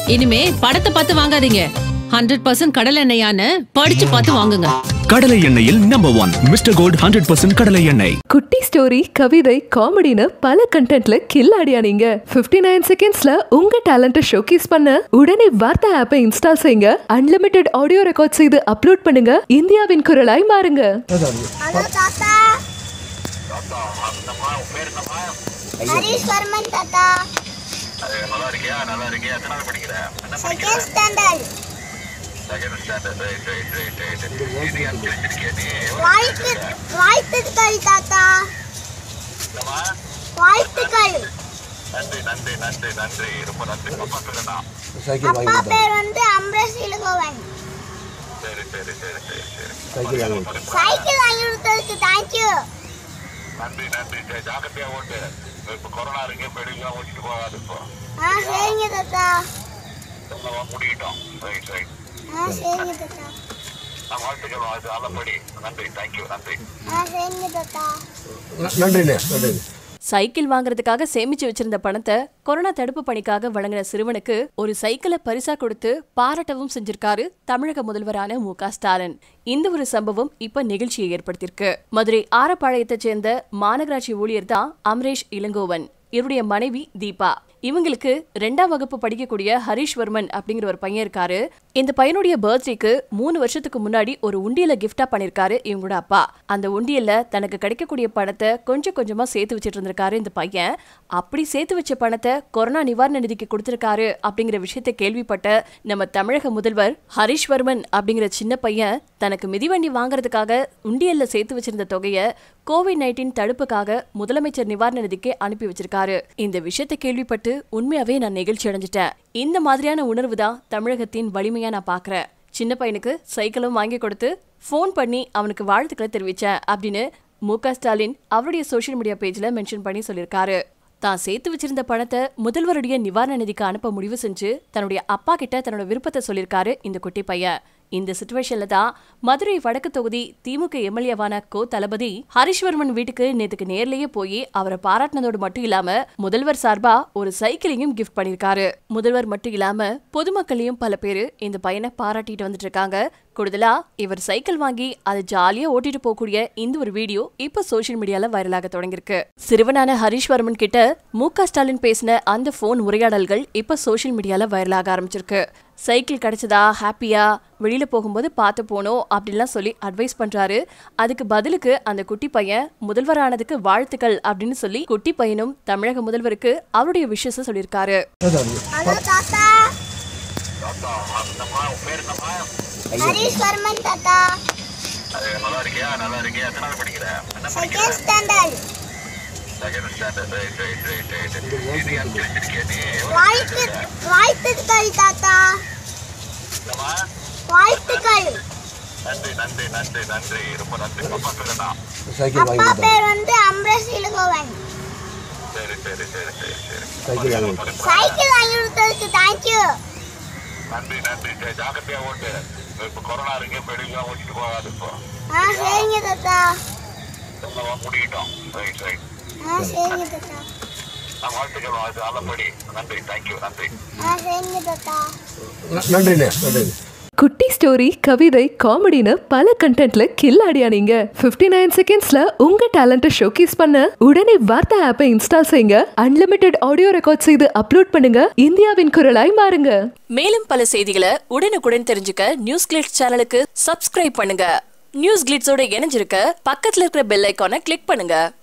இனிமே படத்தை பார்த்து வாங்காதீங்க. 100% கடலை எண்ணெயான்னு படிச்சு பார்த்து வாங்குங்க. கடலை எண்ணெயில் நம்பர் 1 மிஸ்டர் கோல்ட் 100% கடலை எண்ணெய். குட்டி ஸ்டோரி, கவிதை, காமெடின்னு பல கண்டென்ட்ல கில்லாடியா நீங்க. 59 செகண்ட்ஸ்ல உங்க டாலண்ட்டை ஷோகேஸ் பண்ண உடனே வார்த்தை ஆப்பை இன்ஸ்டால் செய்யுங்க. அன்லிமிட்டெட் ஆடியோ ரெக்கார்ட் செய்து அப்லோட் பண்ணுங்க. இந்தியாவின் குரலாய் மாறுங்க. ஹரிஷ் வர்மன் தாத்தா. நல்லா இருக்கியா? நல்லா இருக்கியா? எத்தனை படிக்கிற? Second standard. Second standard. Right. இது அன்பிச்சிருக்கே நீ. வாழ்த்துக்கள் தாத்தா. என்னமா? வாழ்த்துக்கள். நன்றி. ரொம்ப நன்றி. அப்பா பேருனா? அப்பா பேர் வந்து அம்ரேஷ் இளங்கோவன். சரி. சைக்கிள் வாங்கி கொடுத்ததுக்கு தேங்க் யூ. நன்றி. ஜாக்கிரதையா ஓட்டு. இப்ப கொரோனா இருக்கு, பெரியவங்க ஓட்டிட்டு போகாது இப்போ. சரிங்க தாத்தா. நம்ம முடிக்கிட்டோம். ரைட். சரிங்க தாத்தா. வாழ்த்துக்கள். நல்லபடி. நன்றி. Thank you. நன்றி. சரிங்க தாத்தா. நன்றி. சைக்கிள் வாங்குறதுக்காக சேமிச்சு வச்சிருந்த பணத்தை கொரோனா தடுப்பு பணிக்காக வழங்கின சிறுவனுக்கு ஒரு சைக்கிளை பரிசா கொடுத்து பாராட்டவும் செஞ்சிருக்காரு தமிழக முதல்வரான மு.க.ஸ்டாலின். இந்த ஒரு சம்பவம் இப்ப நிகழ்ச்சியை ஏற்படுத்தியிருக்கு. மதுரை ஆரப்பாளையத்தை சேர்ந்த மாநகராட்சி ஊழியர் தான் அமரேஷ் இளங்கோவன். இவருடைய மனைவி தீபா. இவங்களுக்கு 2ஆம் வகுப்பு படிக்கக்கூடிய ஹரிஷ் வர்மன் அப்படிங்கிற ஒரு பையன் இருக்காரு. இந்த பையனுடைய பர்த்டேக்கு 3 வருஷத்துக்கு முன்னாடி ஒரு உண்டியல கிஃப்டா பண்ணிருக்காரு இவங்களோட அப்பா. அந்த உண்டியல்ல தனக்கு கிடைக்கக்கூடிய பணத்தை கொஞ்சம் கொஞ்சமா சேர்த்து வச்சிட்டு இருந்திருக்காரு இந்த பையன். அப்படி சேர்த்து வச்ச பணத்தை கொரோனா நிவாரண நிதிக்கு கொடுத்திருக்காரு அப்படிங்கிற விஷயத்தை கேள்விப்பட்ட நம்ம தமிழக முதல்வர் ஹரிஷ் வர்மன் அப்படிங்கிற சின்ன பையன் தனக்கு மிதிவண்டி வாங்குறதுக்காக உண்டியல்ல சேர்த்து வச்சிருந்த தொகையை கோவிட்-19 தடுப்புக்காக முதலமைச்சர் நிவாரண நிதிக்கு அனுப்பி வச்சிருக்காரு. இந்த விஷயத்தை கேள்விப்பட்டு உண்மையாவே நான் நெகிழ்ச்சி அடைஞ்சிட்டேன். இந்த மாதிரியான உணர்வு தான் தமிழகத்தின் வலிமையா நான் பாக்குறேன். சின்ன பையனுக்கு சைக்கிளும் வாங்கி கொடுத்து போன் பண்ணி அவனுக்கு வாழ்த்துக்களை தெரிவிச்சேன் அப்படின்னு மு.க.ஸ்டாலின் அவருடைய சோசியல் மீடியா பேஜ்ல மென்ஷன் பண்ணி சொல்லியிருக்காரு. தான் சேர்த்து வச்சிருந்த பணத்தை முதல்வருடைய நிவாரண நிதிக்கு அனுப்ப முடிவு செஞ்சு தன்னுடைய அப்பா கிட்ட தன்னோட விருப்பத்தை சொல்லியிருக்காரு இந்த குட்டி பையன். இந்த சிச்சுவேஷன்ல தான் மதுரை வடக்கு தொகுதி திமுக எம்எல்ஏவான கோ தளபதி ஹரிஷ்வர்மன் வீட்டுக்கு நேத்துக்கு நேர்லயே போய் அவரை பாராட்டினதோடு மட்டும் இல்லாம முதல்வர் சார்பா ஒரு சைக்கிளையும் கிஃப்ட் பண்ணிருக்காரு. முதல்வர் மட்டும் இல்லாம பொதுமக்களையும் பல பேரு இந்த பையனை பாராட்டிட்டு வந்துட்டு இருக்காங்க. கூடுதலா இவர் சைக்கிள் வாங்கி அதை ஜாலியா ஓட்டிட்டு போகக்கூடிய இந்த ஒரு வீடியோ இப்ப சோசியல் மீடியால வைரலாக தொடங்கிருக்கு. சிறுவனான ஹரிஷ்வர்மன் கிட்ட மு.க.ஸ்டாலின் பேசின அந்த போன் உரையாடல்கள் இப்ப சோசியல் மீடியால வைரலாக ஆரம்பிச்சிருக்கு. சைக்கிள் கிடைச்சதா, ஹாப்பியா, வெளியில போகும்போது பார்த்து போனோம் அப்படின்லாம் சொல்லி அட்வைஸ் பண்றாரு. அதுக்கு பதிலுக்கு அந்த குட்டி பையன் முதல்வரானதுக்கு வாழ்த்துக்கள் அப்படின்னு சொல்லி குட்டி பையனும் தமிழக முதல்வருக்கு அவருடைய விஷயத்தை சொல்லியிருக்காரு. ஹரிஷ் வர்மன் தாத்தா. நல்லா இருக்கியா? நல்லா இருக்கியா? எத்தனை படிக்கிற? Second standard. Second standard. Right. இது அன்பிச்சிருக்கே நீ. வாழ்த்துக்கள் தாத்தா. என்னமா? வாழ்த்துக்கள். நன்றி. ரொம்ப நன்றி. அப்பா பேருனா? அப்பா பேர் வந்து அம்ரேஷ் இளங்கோவன். சரி. சைக்கிள் வாங்கி கொடுத்ததுக்கு தேங்க் யூ. நன்றி. ஜாக்கிரதையா ஓட்டு. இப்ப கொரோனா இருக்கு, பெரியவங்க ஓட்டிட்டு போகாது இப்போ. சரிங்க தாத்தா. நம்ம முடிக்கிட்டோம். ரைட். சரிங்க தாத்தா. வாழ்த்துக்கள். நல்லபடி. நன்றி. Thank you. நன்றி. சரிங்க தாத்தா. நன்றி. குட்டி ஸ்டோரி, கவிதை, காமெடின்னு பல கண்டென்ட்ல கில்லாடியா நீங்க. 59 செகண்ட்ஸ்ல உங்க டாலண்ட்டை ஷோகேஸ் பண்ண உடனே வார்த்தை ஆப்பை இன்ஸ்டால் செய்யுங்க. அன்லிமிட்டெட் ஆடியோ ரெக்கார்ட் செய்து அப்லோட் பண்ணுங்க. இந்தியாவின் குரலாய் மாறுங்க. மேலும் பல செய்திகளை உடனுக்குடன் தெரிஞ்சுக்க NewsGlitz சேனலுக்கு சப்ஸ்கிரைப் பண்ணுங்க. NewsGlitzோட இணைஞ்சிருக்க பக்கத்துல இருக்கிற பெல் ஐகானை கிளிக் பண்ணுங்க.